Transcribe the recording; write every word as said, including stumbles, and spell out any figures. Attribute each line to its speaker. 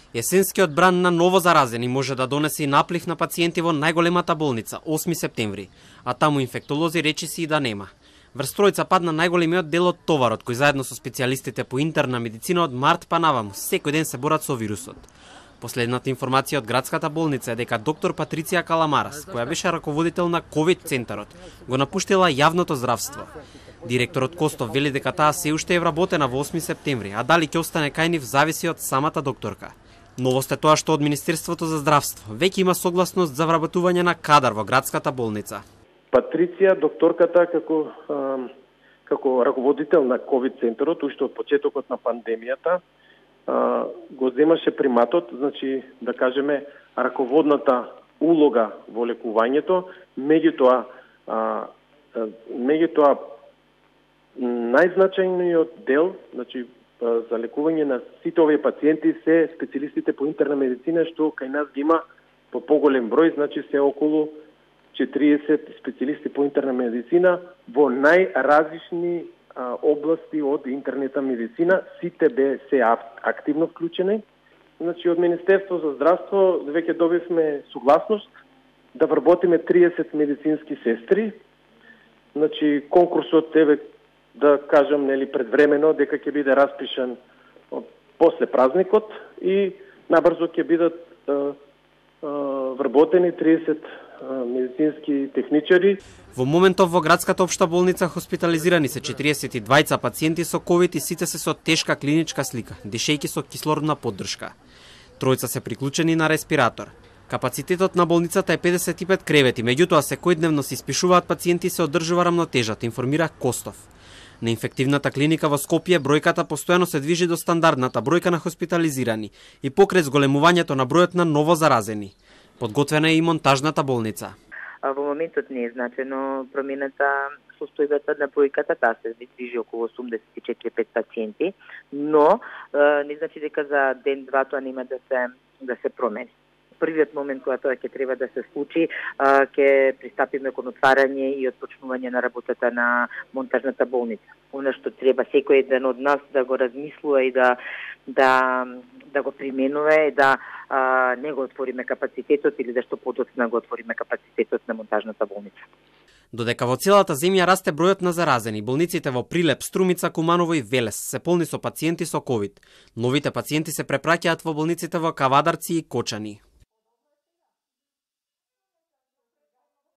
Speaker 1: Есенскиот бран на ново заразени може да донесе и наплив на пациенти во најголемата болница, осми септември, а таму инфектолози речиси и да нема. Врз тројца падна најголемиот дел од товарот, кој заедно со специјалистите по интерна медицина од март па наваму секој ден се борат со вирусот. Последната информација од градската болница е дека доктор Патриција Каламарас, која беше раководител на ковид центарот, го напуштила јавното здравство. Директорот Костов вели дека таа се уште е вработена во осми септември, а дали ќе остане кај нив зависи од самата докторка. Новост е тоа што од Министерството за здравство веќе има согласност за вработување на кадар во градската болница.
Speaker 2: Патриција, докторката, како а, како раководител на ковид центарот, уште од почетокот на пандемијата, а, го земаше приматот, значи да кажеме раководната улога во лекувањето, меѓутоа а, меѓутоа најзначајниот дел, значи за лекување на сите овие пациенти се специјалистите по интерна медицина, што кај нас ги има по поголем број, значи се околу четириесет специјалисти по интерна медицина во најразлични а, области од интернета медицина, сите бе се активно вклучени. Значи од Министерство за здравство веќе добивме согласност да вработиме триесет медицински сестри. Значи конкурсот еве да кажам нели предвремено дека ќе биде распишан после празникот и набрзо ќе бидат а, а, вработени триесет а, медицински техничари.
Speaker 1: Во моментов во градската општа болница хоспитализирани се четириесет и двајца пациенти со ковид и сите се со тешка клиничка слика, дишејќи со кислородна поддршка. Тројца се приклучени на респиратор. Капацитетот на болницата е педесет и пет кревети, меѓутоа секојдневно се испишуваат пациенти и се одржува рамнотежата, информира Костов. На инфективната клиника во Скопје бројката постојано се движи до стандардната бројка на хоспитализирани и покрај зголемувањето на бројот на ново заразени. Подготвена е и монтажната болница.
Speaker 3: Во моментот не е значено промената состојбата на бројката, таа се движи околу осумдесет и четири пет пациенти, но не значи дека за ден-два тоа нема да се да се промени. Првиот момент кога тоа ќе треба да се случи, ќе пристапиме кон отварање и отпочнување на работата на монтажната болница. Она што треба секој еден од нас да го размислува и да да да го применува е да а, не го отвориме капацитетот или да што подоцна го отвориме капацитетот на монтажната болница.
Speaker 1: Додека во целата земја расте бројот на заразени, болниците во Прилеп, Струмица, Куманово и Велес се полни со пациенти со ковид. Новите пациенти се препраќаат во болниците во Кавадарци и Кочани.